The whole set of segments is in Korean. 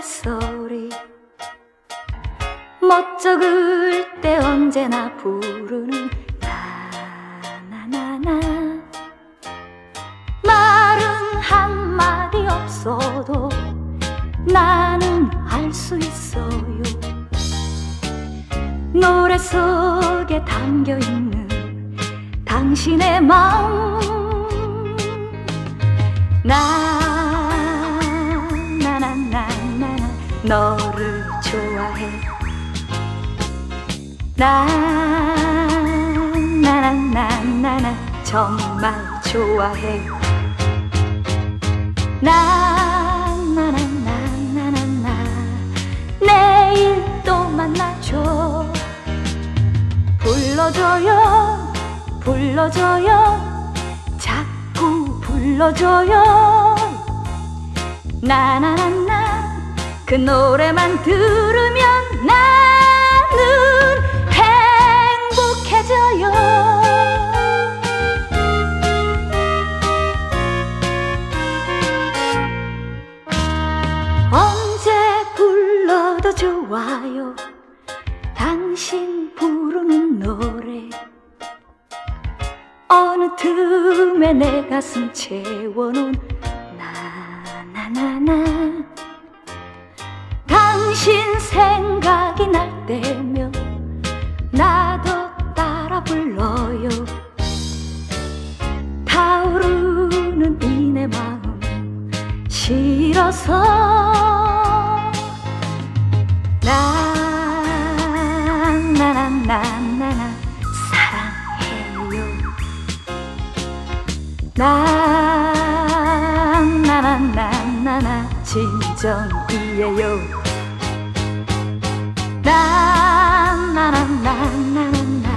목소리 멋쩍을 때 언제나 부르는 나나나나. 말은 한마디 없어도 나는 알 수 있어요. 노래 속에 담겨있는 당신의 마음. 나나나나나 너를 좋아해. 나나나나나 정말 좋아해. 나나나나나나 내일 또 만나줘. 불러줘요 불러줘요 자꾸 불러줘요. 나나나나 그 노래만 들으면 나는 행복해져요. 언제 불러도 좋아요 당신 부르는 노래. 어느 틈에 내 가슴 채워놓은 나나나나. 당신 생각이 날 때면 나도 따라 불러요. 타오르는 이 내 마음 실어서 나나나나나 사랑해요. 나나나나나 진정이에요. 나나나나나나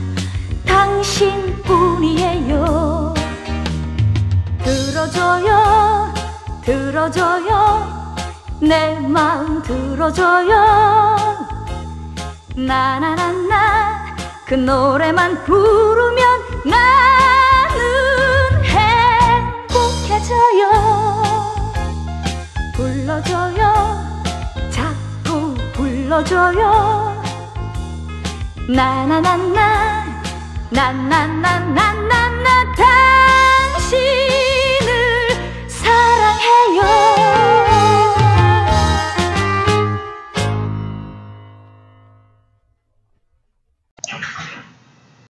당신뿐이에요. 들어줘요 들어줘요 내 마음 들어줘요. 나나나나 그 노래만 부르면 나는 행복해져요. 불러줘요 자꾸 불러줘요. 나나나나 나나나나